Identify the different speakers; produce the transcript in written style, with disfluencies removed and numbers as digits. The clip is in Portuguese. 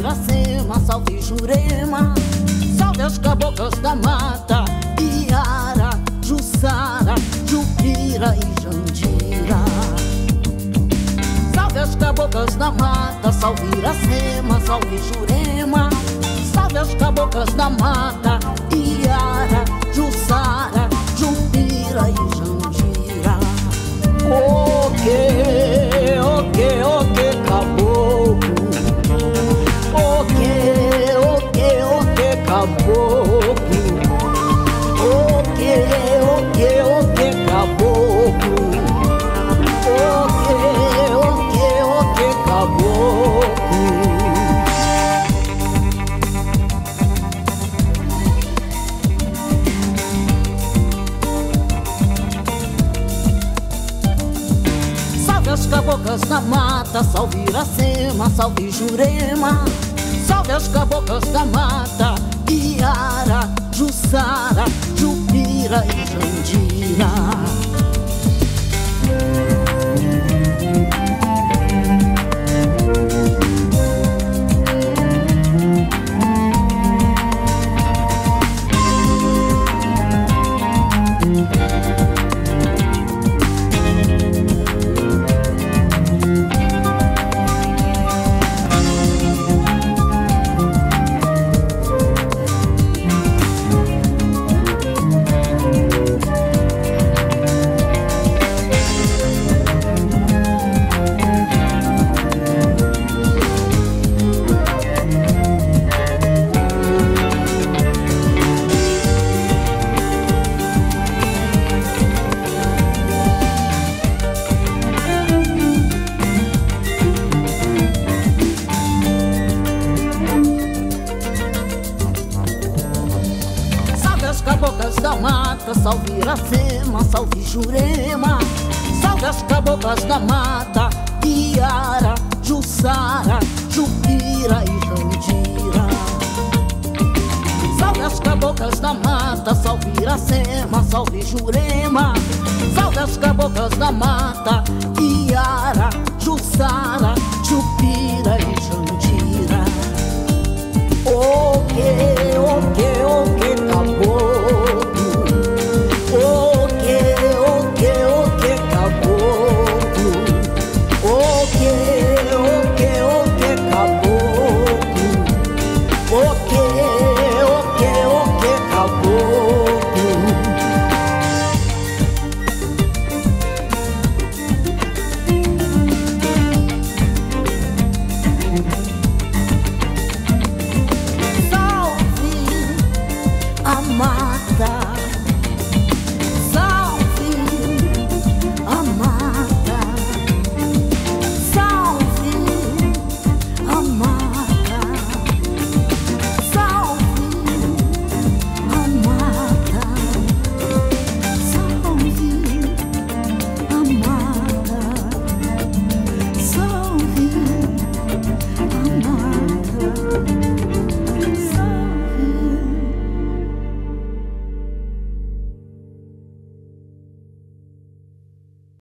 Speaker 1: Iracema, salve Jurema, salve as caboclas da mata, Iara, Jussara, Jupira e Jandira. Salve as caboclas da mata, salve Iracema, salve Jurema, salve as caboclas da mata, Iara, Jussara, Jupira e Jandira. Ok, caboclo. Ok, caboclo. Ok, caboclo. Ok, caboclo. Salve as caboclas da mata, salve Iracema, salve Jurema, salve as caboclas da mata, Iara, Jussara, Jupira e Jandira. Caboclas da mata, salve Iracema, salve Jurema, salve as caboclas da mata, Iara, Jussara, Jupira e Jandira. Salve as caboclas da mata, salve Iracema, salve Jurema, salve as caboclas da mata, Iara, Jussara, Jupira e Jandira. Ok, caboclo. Ok, caboclo. Ok, caboclo. Ok, caboclo.